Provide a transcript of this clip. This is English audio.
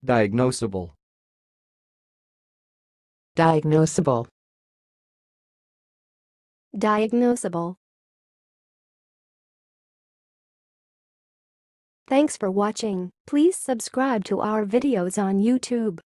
diagnosable, diagnosable, diagnosable. Thanks for watching. Please subscribe to our videos on YouTube.